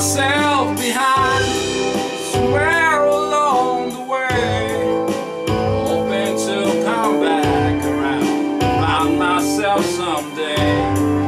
myself behind somewhere along the way, hoping to come back around, find myself someday.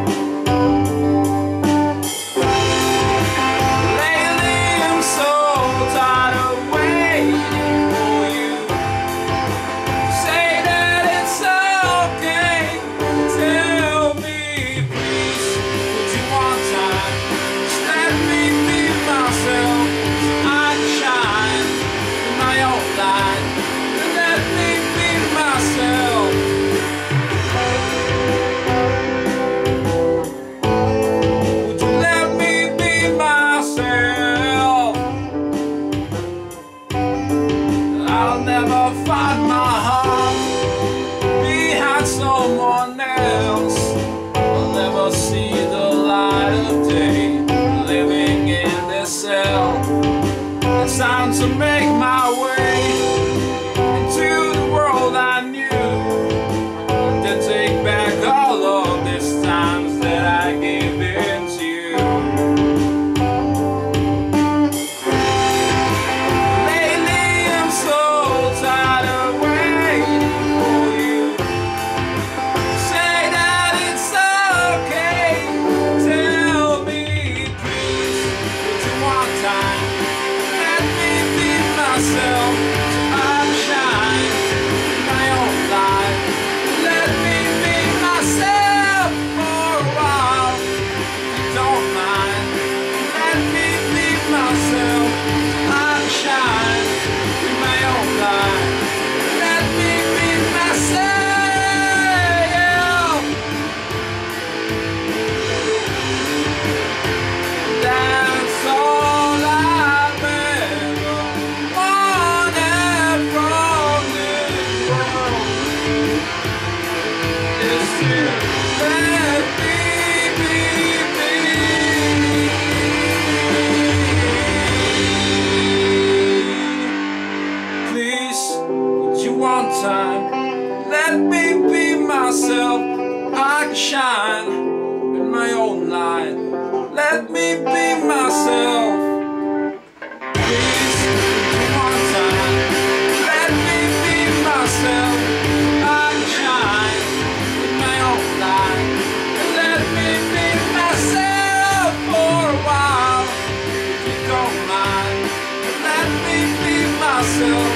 I'll never find my heart behind someone else. I'll never see the light of day living in this cell. It's time to make my way into the world I knew, and then take back all of these times that I gave in to you. One time, let me be myself. I can shine in my own light. Let me be myself. Please, one time, let me be myself. I can shine in my own light. Let me be myself for a while. If you don't mind, let me be myself.